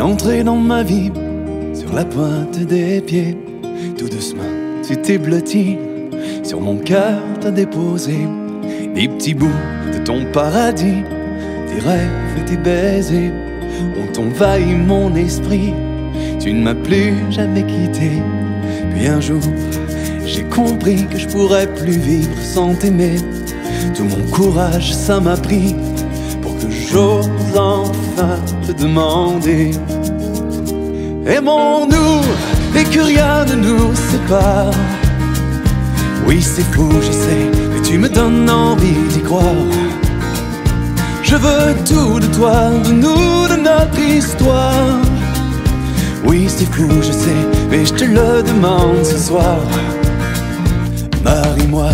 entré dans ma vie sur la pointe des pieds. Tout doucement, tu t'es blotti. Sur mon cœur, t'as déposé des petits bouts de ton paradis. Tes rêves et tes baisers ont envahi mon esprit. Tu ne m'as plus jamais quitté. Puis un jour, j'ai compris que je pourrais plus vivre sans t'aimer. Tout mon courage, ça m'a pris pour que j'ose enfin te demander. Aimons-nous et que rien ne nous sépare. Oui, c'est fou, je sais, mais tu me donnes envie d'y croire. Je veux tout de toi, de nous, de notre histoire. Oui, c'est fou, je sais, mais je te le demande ce soir. Marie-moi,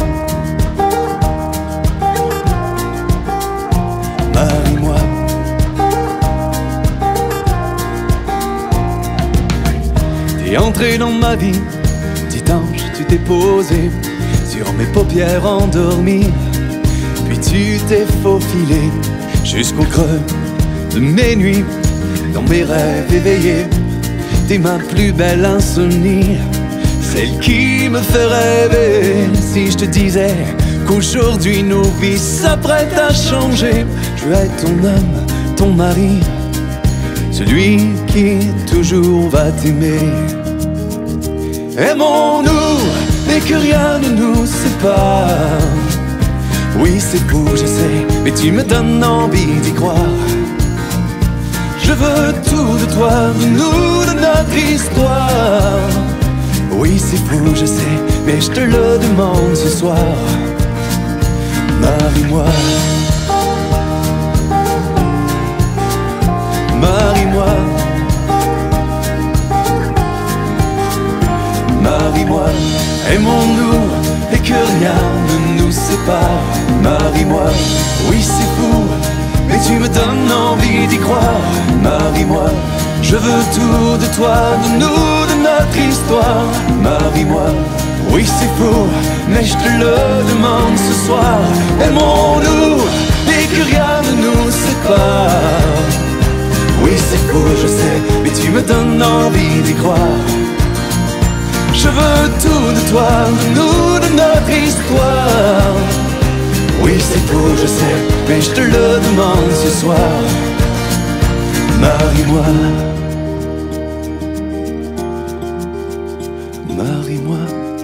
marie-moi. T'es entré dans ma vie, petit ange, tu t'es posé sur mes paupières endormies. Puis tu t'es faufilé jusqu'au creux de mes nuits. Dans mes rêves éveillés, t'es ma plus belle insomnie, celle qui me fait rêver. Si je te disais qu'aujourd'hui nos vies s'apprêtent à changer, je veux être ton homme, ton mari, celui qui toujours va t'aimer. Aimons-nous et que rien ne nous sépare. Oui, c'est fou, je sais, mais tu me donnes envie d'y croire. Je veux tout de toi, de nous, de notre histoire. Oui, c'est fou, je sais, mais je te le demande ce soir. Marie-moi, marie-moi, marie-moi. Aimons-nous et que rien ne nous sépare. Marie-moi, oui, c'est fou, mais tu me donnes envie d'y croire. Marie-moi, je veux tout de toi, de nous, de notre histoire. Marie-moi, oui c'est fou, mais je te le demande ce soir. Aimons-nous et que rien ne nous sépare. Oui c'est fou, je sais, mais tu me donnes envie d'y croire. Je veux tout de toi, de nous, de notre histoire. Oui c'est fou, je sais, mais je te le demande ce soir. Marie-moi, marie-moi.